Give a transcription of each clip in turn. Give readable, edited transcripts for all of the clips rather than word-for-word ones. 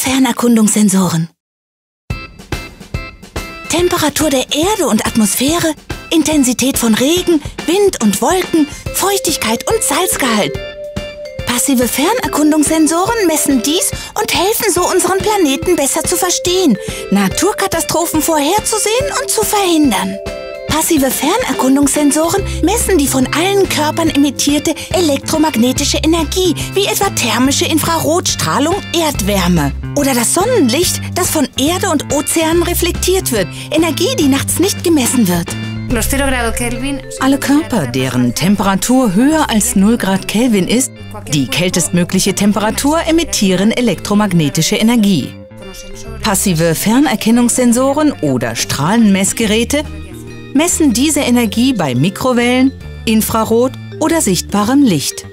Fernerkundungssensoren. Temperatur der Erde und Atmosphäre, Intensität von Regen, Wind und Wolken, Feuchtigkeit und Salzgehalt. Passive Fernerkundungssensoren messen dies und helfen so, unseren Planeten besser zu verstehen, Naturkatastrophen vorherzusehen und zu verhindern. Passive Fernerkundungssensoren messen die von allen Körpern emittierte elektromagnetische Energie, wie etwa thermische Infrarotstrahlung, Erdwärme oder das Sonnenlicht, das von Erde und Ozeanen reflektiert wird, Energie, die nachts nicht gemessen wird. Alle Körper, deren Temperatur höher als 0 Grad Kelvin ist, die kältestmögliche Temperatur, emittieren elektromagnetische Energie. Passive Fernerkennungssensoren oder Strahlenmessgeräte messen diese Energie bei Mikrowellen, Infrarot oder sichtbarem Licht.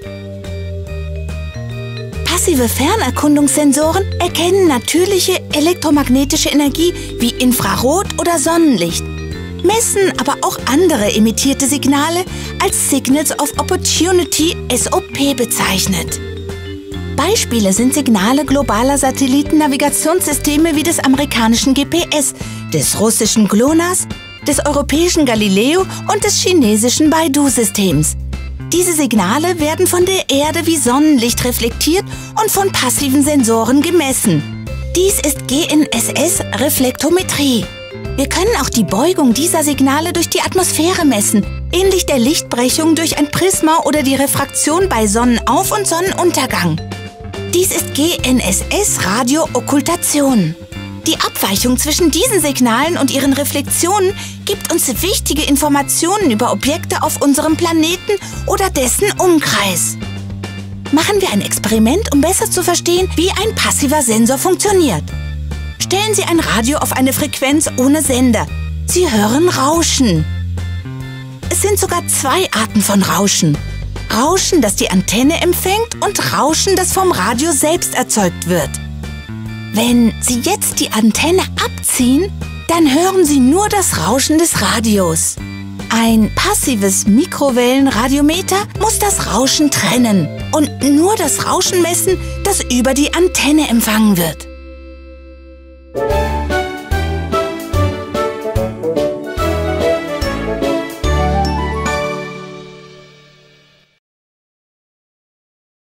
Passive Fernerkundungssensoren erkennen natürliche elektromagnetische Energie wie Infrarot oder Sonnenlicht, messen aber auch andere emittierte Signale als Signals of Opportunity, SOP, bezeichnet. Beispiele sind Signale globaler Satellitennavigationssysteme wie des amerikanischen GPS, des russischen GLONASS, des europäischen Galileo und des chinesischen Beidou-Systems. Diese Signale werden von der Erde wie Sonnenlicht reflektiert und von passiven Sensoren gemessen. Dies ist GNSS-Reflektometrie. Wir können auch die Beugung dieser Signale durch die Atmosphäre messen, ähnlich der Lichtbrechung durch ein Prisma oder die Refraktion bei Sonnenauf- und Sonnenuntergang. Dies ist GNSS-Radiookkultation. Die Abweichung zwischen diesen Signalen und ihren Reflexionen gibt uns wichtige Informationen über Objekte auf unserem Planeten oder dessen Umkreis. Machen wir ein Experiment, um besser zu verstehen, wie ein passiver Sensor funktioniert. Stellen Sie ein Radio auf eine Frequenz ohne Sender. Sie hören Rauschen. Es sind sogar 2 Arten von Rauschen. Rauschen, das die Antenne empfängt, und Rauschen, das vom Radio selbst erzeugt wird. Wenn Sie jetzt die Antenne abziehen, dann hören Sie nur das Rauschen des Radios. Ein passives Mikrowellenradiometer muss das Rauschen trennen und nur das Rauschen messen, das über die Antenne empfangen wird.